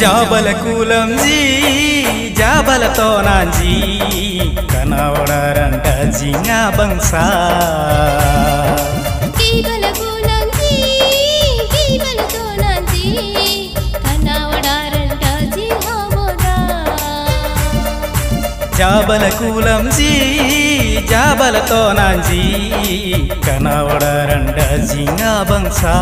Jabal kulamji, jabal tonanji, kana oraran jinga bangsa. Jabal kulamji, jabal tonanji, kana oraran jinga boda. Jabal kulamji, jabal tonanji, kana oraran jinga bangsa.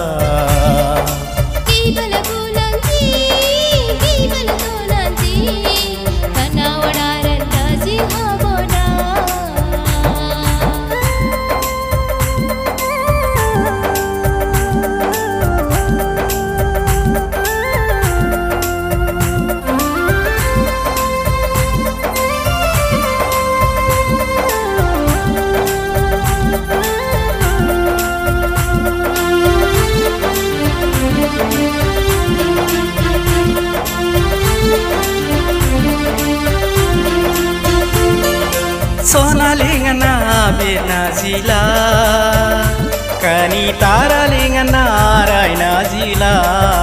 Sonalingana benazila, kani taralingana rainazila.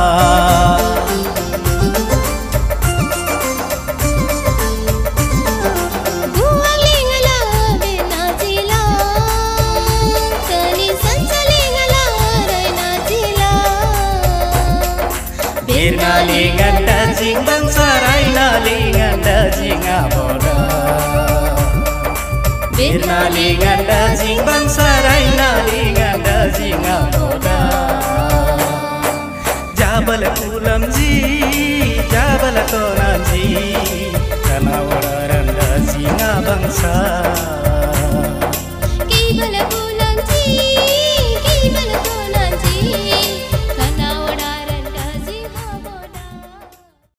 Gualingala benazila, kani sansalingala rainazila. Birnalinganda jing bangsa rainalinganda jing aboda. Birnalinganda jing bangsa rainalinganda jing aboda. Jabal kulamji, jabal tonanji, kana oraran jing bangsa.